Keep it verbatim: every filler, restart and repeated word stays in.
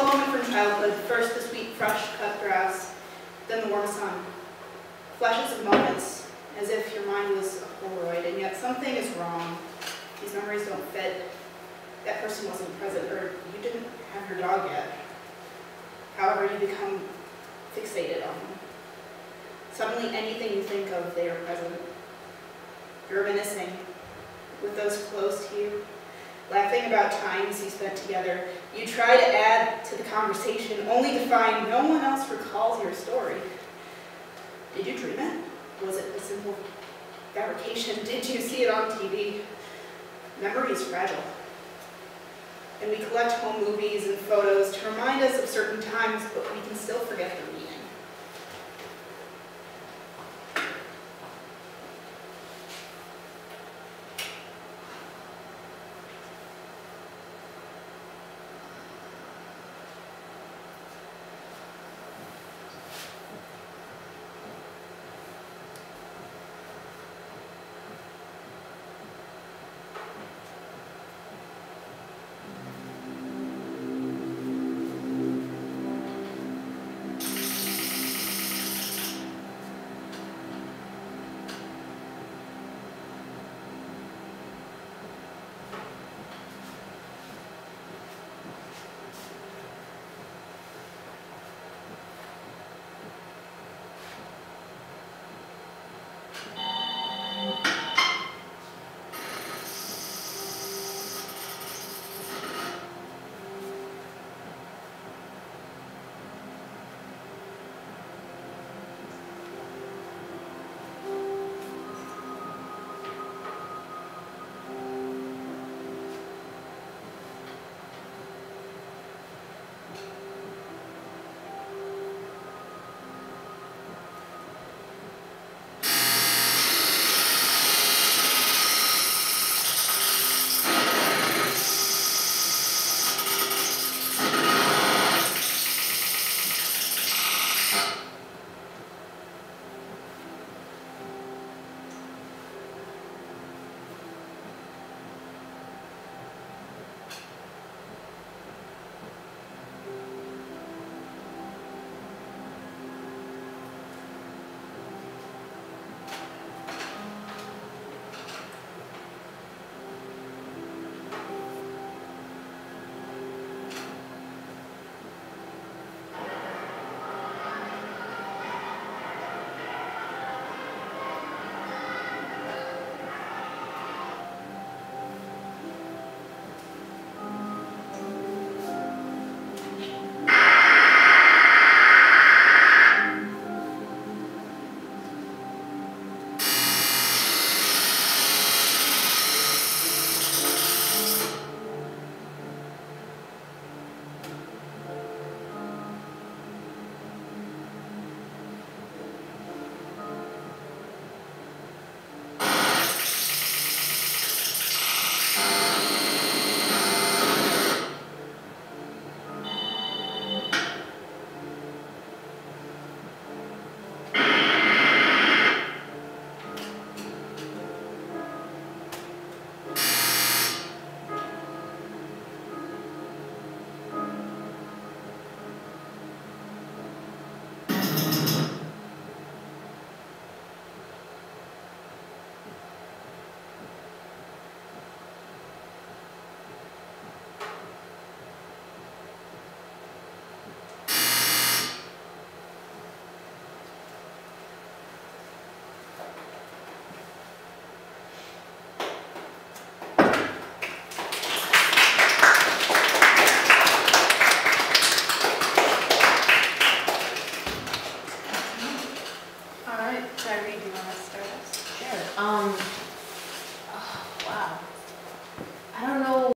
moment from childhood, first the sweet, fresh cut grass, then the warm sun. Flashes of moments, as if your mind was a Polaroid, and yet something is wrong. These memories don't fit. That person wasn't present, or you didn't have your dog yet. However, you become fixated on them. Suddenly, anything you think of, they are present. You're reminiscing with those close to you, laughing about times you spent together. You try to add to the conversation, only to find no one else recalls your story. Did you dream it? Was it a simple fabrication? Did you see it on T V? Memory is fragile. And we collect home movies and photos to remind us of certain times, but we can still forget them.